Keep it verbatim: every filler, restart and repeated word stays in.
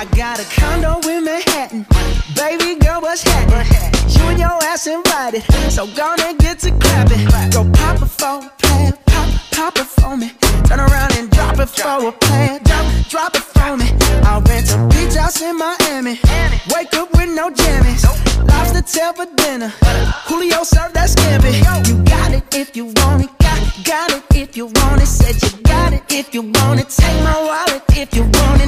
I got a condo in Manhattan. Baby girl, what's happening? You and your ass invited, so gonna get to clapping. Go pop it for a plan, pop, pop it for me. Turn around and drop it for a plan, drop, drop it for me. I'll rent a beach house in Miami. Wake up with no jammies. Lobster tail for dinner. Julio served that scampi. You got it if you want it. Got, got it if you want it. Said you got it if you want it. Take my wallet if you want it.